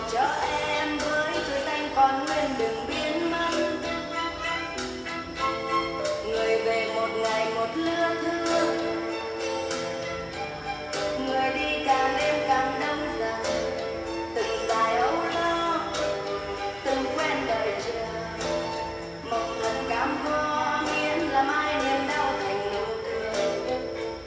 cho em với tuổi thanh còn nguyên đừng biến mất. Người về một ngày một lứa thưa, người đi càng đêm càng đông dần. Từng dài âu lo, từng quen đợi chờ, mộng thật cam go miễn làm ai niềm đau thành nụ cười.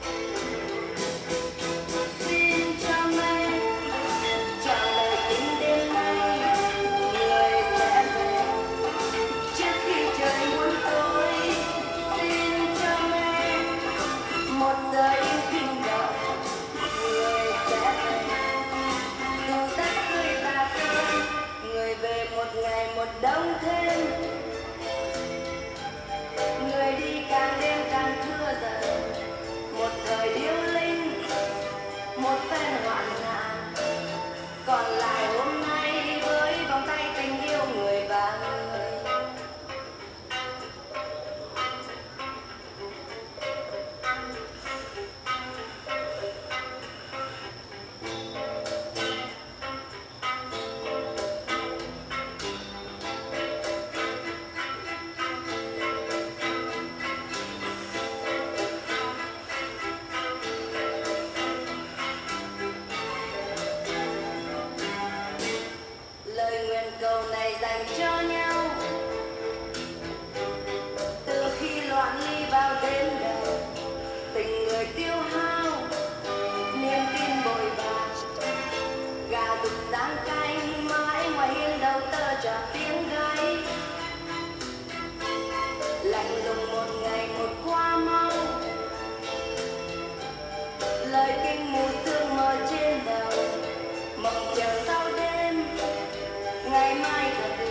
Xin cho mây trọn lời tình đêm nay, người sẽ về trước khi trời muôn tối. Xin cho mây một giờ yêu kinh động, người sẽ về dù rất tươi tà cơn. Người về một ngày một đông thêm, người đi càng đêm càng thưa dần. Một thời điêu linh, một phen hoạn nạn, còn lại hôm nay với vòng tay tình yêu người và người. Lời nguyện cầu này dành cho nhau từ khi loạn ly vào đêm đầu. Tình người tiêu hao, niềm tin bội bạc, gà đục giang canh mãi ngoài hiên đầu tơ tròn tiếng gáy. Lạnh lùng một ngày một qua mau, lời kinh mùi sương mờ trên đầu. Mộng chờ sau đêm, ngày mai thật